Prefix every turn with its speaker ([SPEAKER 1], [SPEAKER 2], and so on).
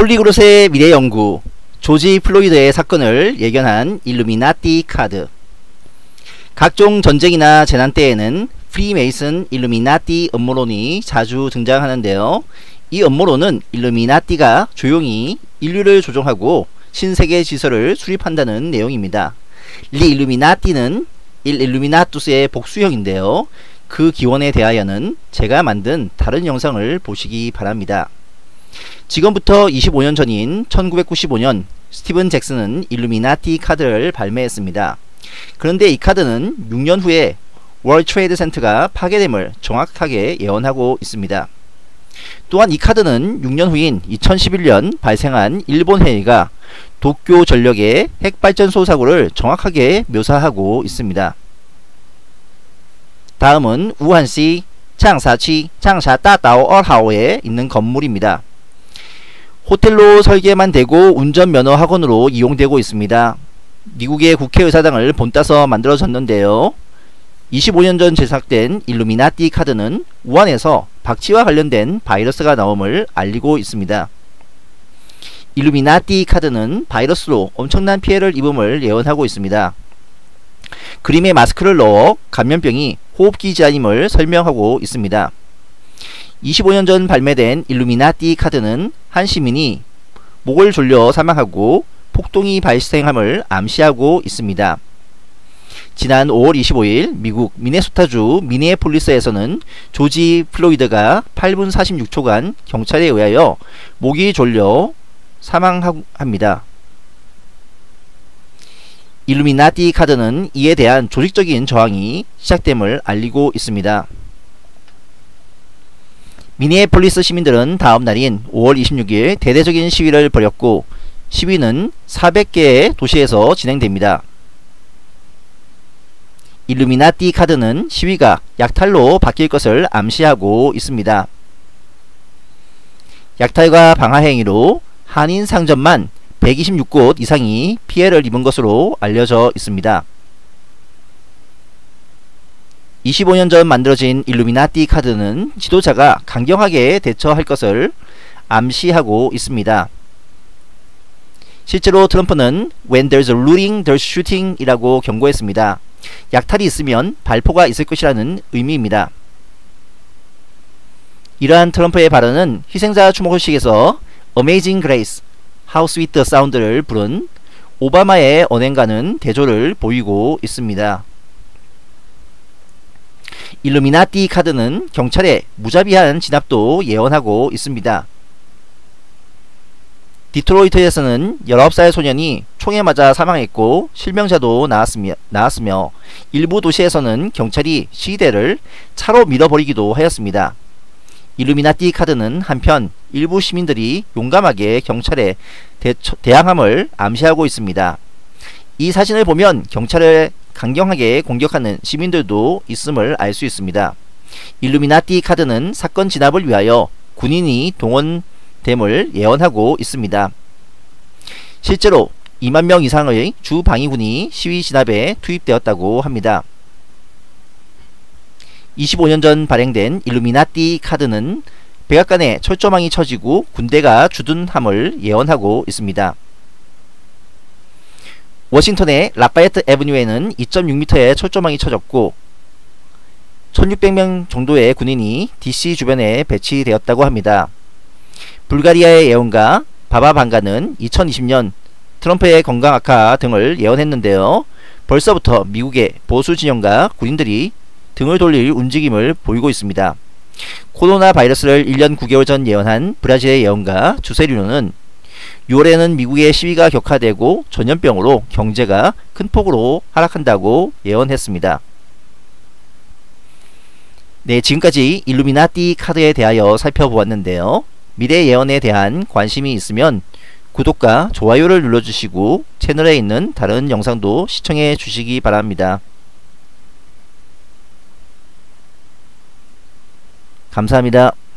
[SPEAKER 1] 폴리그롯의 미래연구, 조지 플로이드의 사건을 예견한 일루미나티 카드. 각종 전쟁이나 재난 때에는 프리메이슨 일루미나티 음모론이 자주 등장하는데요. 이 음모론은 일루미나티가 조용히 인류를 조종하고 신세계 질서를 수립한다는 내용입니다. 리 일루미나티는 일 일루미나투스의 복수형인데요. 그 기원에 대하여는 제가 만든 다른 영상을 보시기 바랍니다. 지금부터 25년 전인 1995년 스티븐 잭슨은 일루미나티 카드를 발매했습니다. 그런데 이 카드는 6년 후에 월드 트레이드 센터가 파괴됨을 정확하게 예언하고 있습니다. 또한 이 카드는 6년 후인 2011년 발생한 일본 해일과 도쿄 전력의 핵발전소 사고를 정확하게 묘사하고 있습니다. 다음은 우한시 장사치 장샤따다오 얼하오에 있는 건물입니다. 호텔로 설계만 되고 운전면허 학원으로 이용되고 있습니다. 미국의 국회의사당을 본따서 만들어졌는데요. 25년 전 제작된 일루미나티 카드는 우한에서 박쥐와 관련된 바이러스가 나옴을 알리고 있습니다. 일루미나티 카드는 바이러스로 엄청난 피해를 입음을 예언하고 있습니다. 그림에 마스크를 넣어 감염병이 호흡기 질환임을 설명하고 있습니다. 25년 전 발매된 일루미나티 카드는 한 시민이 목을 졸려 사망하고 폭동이 발생함을 암시하고 있습니다. 지난 5월 25일 미국 미네소타주 미네폴리스에서는 조지 플로이드가 8분 46초간 경찰에 의하여 목이 졸려 사망합니다. 일루미나티 카드는 이에 대한 조직적인 저항이 시작됨을 알리고 있습니다. 미네폴리스 시민들은 다음 날인 5월 26일 대대적인 시위를 벌였고 시위는 400개의 도시에서 진행됩니다. 일루미나티 카드는 시위가 약탈로 바뀔 것을 암시하고 있습니다. 약탈과 방화 행위로 한인 상점만 126곳 이상이 피해를 입은 것으로 알려져 있습니다. 25년 전 만들어진 일루미나티 카드는 지도자가 강경하게 대처할 것을 암시하고 있습니다. 실제로 트럼프는 When there's a looting, there's shooting 이라고 경고했습니다. 약탈이 있으면 발포가 있을 것이라는 의미입니다. 이러한 트럼프의 발언은 희생자 추모식에서 Amazing Grace, How Sweet the Sound를 부른 오바마의 언행과는 대조를 보이고 있습니다. 일루미나티 카드는 경찰의 무자비한 진압도 예언하고 있습니다. 디트로이트에서는 19살 소년이 총에 맞아 사망했고 실명자도 나왔으며 일부 도시에서는 경찰이 시위대를 차로 밀어버리기도 하였습니다. 일루미나티 카드는 한편 일부 시민들이 용감하게 경찰에 대항함을 암시하고 있습니다. 이 사진을 보면 경찰을 강경하게 공격하는 시민들도 있음을 알 수 있습니다. 일루미나티 카드는 사건 진압을 위하여 군인이 동원됨을 예언하고 있습니다. 실제로 2만 명 이상의 주 방위군이 시위 진압에 투입되었다고 합니다. 25년 전 발행된 일루미나티 카드는 백악관에 철조망이 쳐지고 군대가 주둔함을 예언하고 있습니다. 워싱턴의 라파예트 애브뉴에는 2.6m의 철조망이 쳐졌고 1600명 정도의 군인이 DC 주변에 배치되었다고 합니다. 불가리아의 예언가 바바 방가는 2020년 트럼프의 건강 악화 등을 예언했는데요. 벌써부터 미국의 보수 진영과 군인들이 등을 돌릴 움직임을 보이고 있습니다. 코로나 바이러스를 1년 9개월 전 예언한 브라질의 예언가 주세리노는 6월에는 미국의 시위가 격화되고 전염병으로 경제가 큰 폭으로 하락한다고 예언했습니다. 네, 지금까지 일루미나티 카드에 대하여 살펴보았는데요. 미래 예언에 대한 관심이 있으면 구독과 좋아요를 눌러주시고 채널에 있는 다른 영상도 시청해 주시기 바랍니다. 감사합니다.